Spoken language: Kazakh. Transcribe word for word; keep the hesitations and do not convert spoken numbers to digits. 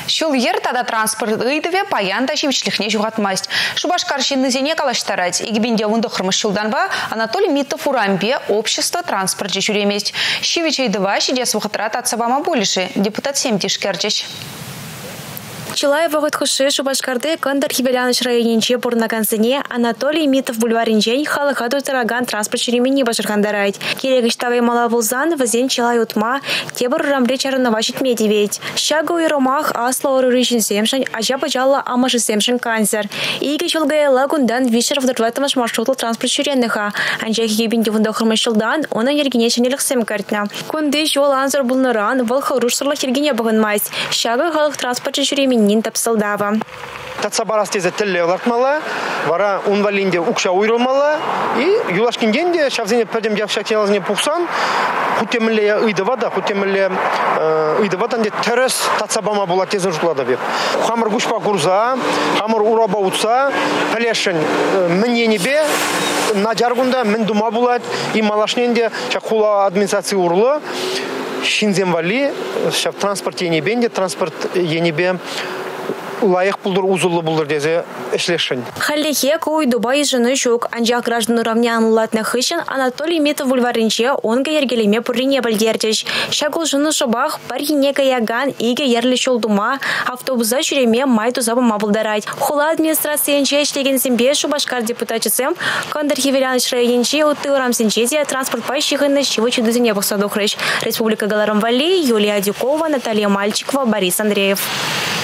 Шул ер тада транспорт ыйдыве паянда шивичлихне жугатмасть. Шубашкарщины зене калаштарать. Игибинде вунды хрмышчулданба Анатолий Митов урамбе общество транспорт жюреместь. Шивичей два шидес вухатрат от сабама болиши. Депутат семь тишкерчищ. Чилай вогот хуши Шубашкарды Кандыр Хибеляныш районинче бурнакансыне Анатолий Митов бульваринчен халыхаду тараган транспорт чуремени башыргандарайт. Керегиштавай мала булзан вазен Чилай утма тебір рамре чарынавашит медивейт. Щагу и ромах асло орырышын семшын, ажапа жалла амашы семшын канцер. Иге чулгая лагундан вишер вдырватымаш маршрутл транспорт чуренныха. Анжахи гебинде вундахырмашылдан оны ергенеченелік сем картна. Кунды жол анзор булныран вал харуш-сырлы хергене бұғынмайс. Щагы халық транспорт чуремени тапсылдава. Татсабарастезе телле лартмала, вара унвалинде укша уйрылмала, и юлашкинденде шавзине пәдем явшактелазне пухсан, хутемле ыйдывада, хутемле ыйдываданде терес татсабама була тезен жутлада беп. Хамыр гушпа курза, хамыр ураба утса, пәлешін міненебе, наджаргунда мін дума булат, и малашненде чакула администрации урлы, шинзен вали, шав транспорт енебенде, транспорт енебе лайық бұлдыр, узулы бұлдыр дезе эшлешін. Халлихе куй Дубай жены жук, анжақ граждан уравня анлатны хышын Анатолий Митов бульваринче онга ергелеме пуррине бальдертеш. Шагул жены шабах пархине каяган иге ерлі шолдума автобуза жүреме майту забыма бұлдарайт. Хула администрациянче эшлеген сембе Шубашкар депутатчысым Кандыр Хибеляныш районинче утты урамсенчеде транспорт пайщихынны шивы чудызыне бұқсадухрыш. Республика Галарам Вали, Юлия Дюкова, Наталья Мальчикова, Борис Андреев.